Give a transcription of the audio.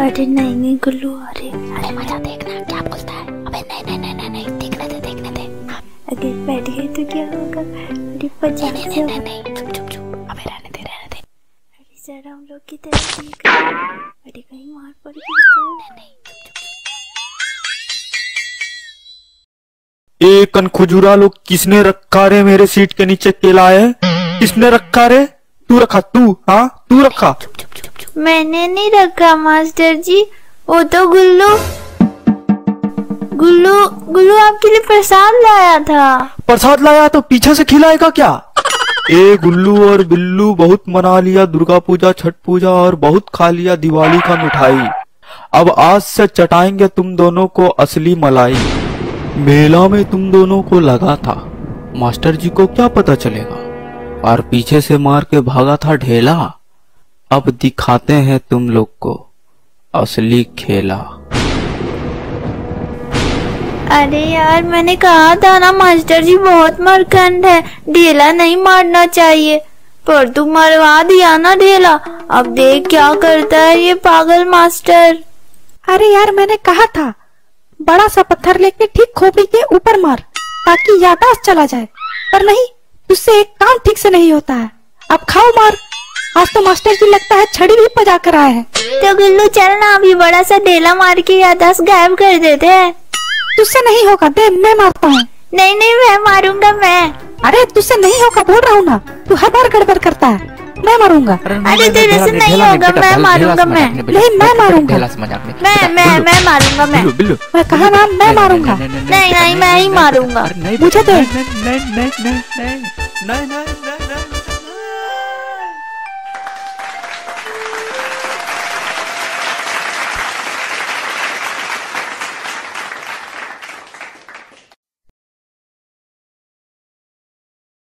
अरे नहीं नहीं गुल्लू, अरे अरे मजा देखना क्या बोलता है। अबे नहीं नहीं नहीं नहीं देखने दे देखने दे। अगर बैठ गए तो क्या होगा? अरे बचा नहीं नहीं नहीं चुप चुप चुप। अबे रहने दे रहने दे। अरे जरा हम लोग की तरफ देख। अरे कहीं मार पड़ गई तो। नहीं चुप चुप। ए कनखुजुरा लोग, किसने रखा रे मेरे सीट के नीचे केला है? किसने रखा रे? तू रखा? तू? हाँ तू रखा? चुप चुप चुप चुप। मैंने नहीं रखा मास्टर जी, वो तो गुल्लू गुल्लू गुल्लू आपके लिए प्रसाद लाया था। प्रसाद लाया तो पीछे से खिलाएगा क्या? ए गुल्लू और बिल्लू, बहुत मना लिया दुर्गा पूजा छठ पूजा और बहुत खा लिया दिवाली का मिठाई। अब आज से चटाएंगे तुम दोनों को असली मलाई। मेला में तुम दोनों को लगा था, मास्टर जी को क्या पता चलेगा, और पीछे से मार के भागा था ढेला। अब दिखाते हैं तुम लोग को असली खेला। अरे यार मैंने कहा था ना मास्टर जी बहुत मरकंड है, ढेला नहीं मारना चाहिए, पर तू मरवा दिया ना ढेला। अब देख क्या करता है ये पागल मास्टर। अरे यार मैंने कहा था बड़ा सा पत्थर लेके ठीक खोपड़ी के ऊपर मार ताकि याददाश्त चला जाए, पर नहीं, तुझसे एक काम ठीक से नहीं होता है। अब खाओ मार। आज तो मास्टर जी लगता है छड़ी भी बजा कर आए हैं। तो गुल्लू चल ना, अभी बड़ा सा ढेला मार के याददाश्त गायब कर देते हैं। तुझसे नहीं होगा, दे मैं मारता हूँ। नहीं नहीं मैं मारूंगा मैं। अरे तुझसे नहीं होगा बोल रहा हूँ ना, तू हर बार गड़बड़ करता है। मैं मारूंगा। अरे तेरे से नहीं होगा, मैं मारूंगा मैं। नहीं मैं मारूंगा। मैं मारूंगा मैं। मैं कहा ना मैं मारूंगा। नहीं नहीं मैं ही मारूंगा। मुझे दे। नहीं